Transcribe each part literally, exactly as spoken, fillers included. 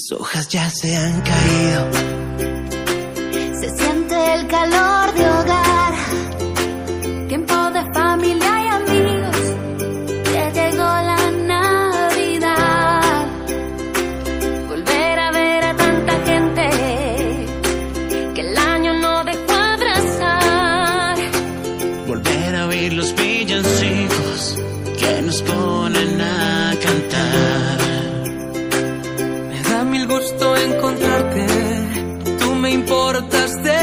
hojas ya se han caído. Se siente el calor de hogar, tiempo de familia y amigos. Ya llegó la Navidad. Volver a ver a tanta gente que el año no dejó abrazar. Volver a oír los villancicos que nos ponen a cantar. Mil gusto encontrarte, tú me importas de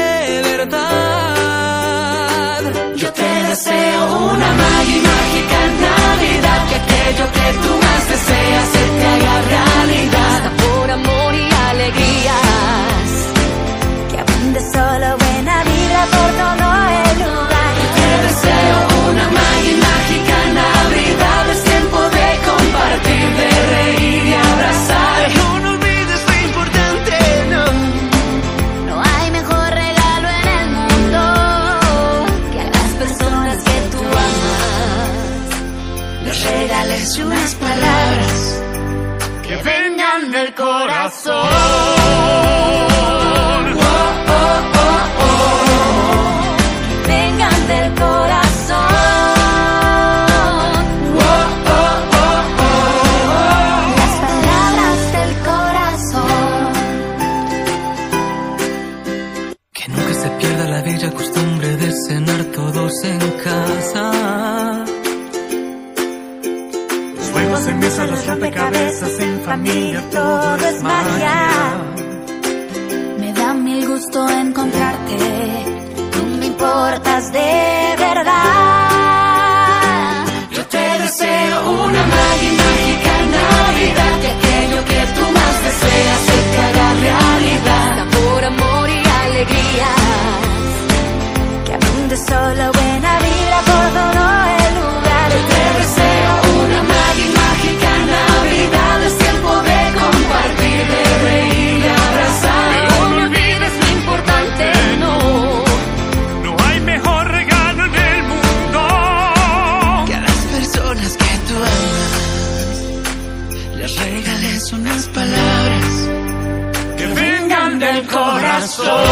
verdad. Yo te deseo una magia y mágica Navidad, que aquello que tú más deseas se te haga realidad. Por amor y alegrías, que abunde solo buena vida por todo el lugar. Yo te deseo una magia y mágica Navidad, es tiempo de compartir, de reír y abrazar. Regales unas palabras que vengan del corazón. Oh, oh, oh, oh. Vengan del corazón. Oh, oh, oh, oh. Las palabras del corazón. Que nunca se pierda la bella costumbre de cenar todos en casa. En mesa, los rompecabezas, en familia, todo es magia. Me da mil gusto encontrarte, tú me importas de verdad. Yo te deseo una magia y mágica Navidad, que aquello que tú más deseas se te haga realidad. Por amor y alegrías, que abunde solo buena vida por todo el lugar. Yo te deseo una magia y mágica Navidad, es tiempo de compartir, de reír y abrazar. No me olvides lo importante, no. No hay mejor regalo en el mundo que a las personas que tú amas les regales unas palabras que vengan del corazón.